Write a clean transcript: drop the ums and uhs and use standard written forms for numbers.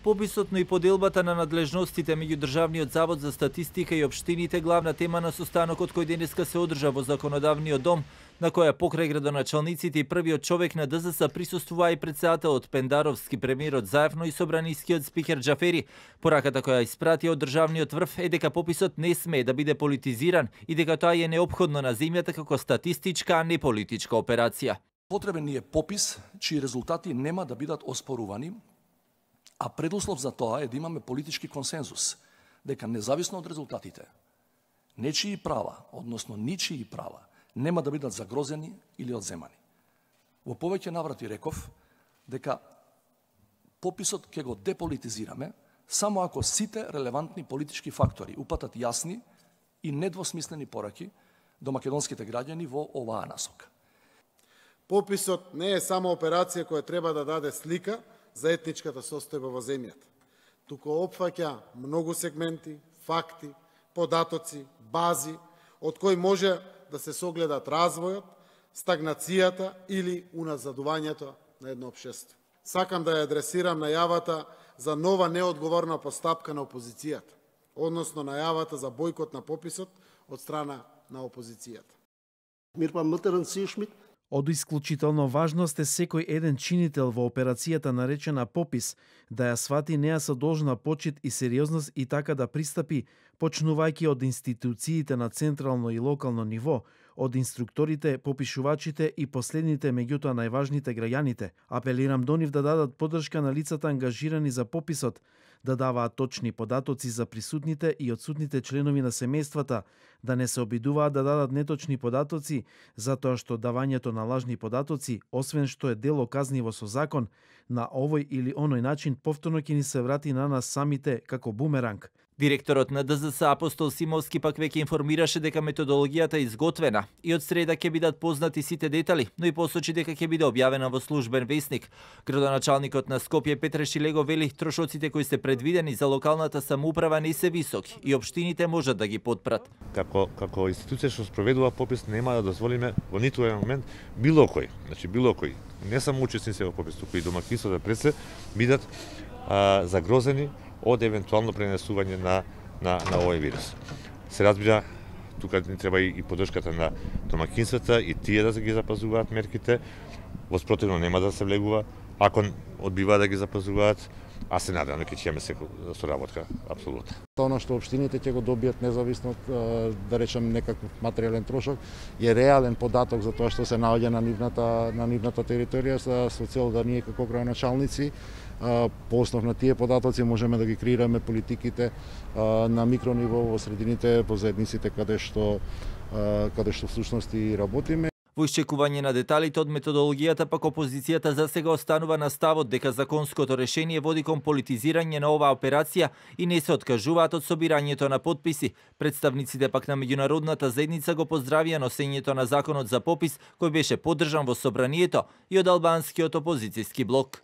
Пописот, но и поделбата на надлежностите меѓу Државниот завод за статистика и општините главна тема на состанокот кој денеска се одржа во Законодавниот дом, на која покрај градоначалниците и првиот човек на ДЗС присуствува и претседателот Пендаровски, премиерот заедно и собранискиот спикер Џафери. Пораката која испрати од државниот врв е дека пописот не смее да биде политизиран и дека тоа е неопходно на земјата како статистичка, а не политичка операција. Потребен ни е попис чии резултати нема да бидат оспорувани, а предуслов за тоа е да имаме политички консензус, дека независно од резултатите, нечии права, односно ничии права, нема да бидат загрозени или одземани. Во повеќе наврати реков дека пописот ќе го деполитизираме само ако сите релевантни политички фактори упатат јасни и недвосмислени пораки до македонските граѓани во оваа насока. Пописот не е само операција која треба да даде слика за етничката состојба во земјата, туку опфаќа многу сегменти, факти, податоци, бази, од кои може да се согледат развојот, стагнацијата или уназадувањето на едно општество. Сакам да ја адресирам најавата за нова неодговорна постапка на опозицијата, односно најавата за бојкот на пописот од страна на опозицијата. Од исклучително важност е секој еден чинител во операцијата наречена попис да ја свати неа со должна почит и сериозност и така да пристапи, почнувајќи од институциите на централно и локално ниво, од инструкторите, попишувачите и последните меѓутоа најважните граѓаните. Апелирам до нив да дадат поддршка на лицата ангажирани за пописот, да даваат точни податоци за присутните и одсутните членови на семејствата, да не се обидуваат да дадат неточни податоци, затоа што давањето на лажни податоци, освен што е дело казниво со закон, на овој или оној начин повторно ќе ни се врати на нас самите како бумеранг. Директорот на ДЗС Апостол Симовски пак веќе информираше дека методологијата е изготвена и од среда ќе бидат познати сите детали, но и посочи дека ќе биде објавена во службен весник. Градоначалникот на Скопје Петре Шилего вели трошоците кои се предвидени за локалната самоуправа не се високи и општините можат да ги потпрат. Како институција што спроведува попис нема да дозволиме во ниту еден момент било кој, не само учесници во попис, туку и домакинството пред се бидат загрозени од евентуално пренесување на овој вирус. Се разбира, тука ни треба и поддршката на домакинствата и тие да ги запазуваат мерките, во спротивно нема да се влегува, ако одбива да ги запазуваат, а се надевам дека ќе имаме соработка апсолутно. Она што општините ќе го добијат независно од, да речем, некаков материјален трошок, е реален податок за тоа што се наоѓа на нивната територија со цел да ние како градоначалници по основ на тие податоци можеме да ги креираме политиките на микрониво во средините, во заедниците каде што всушност и работиме. Во исчекување на деталите од методологијата, пак опозицијата засега останува на ставот дека законското решение води кон политизирање на оваа операција и не се откажуваат од собирањето на подписи. Представниците пак на меѓународната заедница го поздравија носењето на законот за попис кој беше поддржан во собранието и од албанскиот опозицијски блок.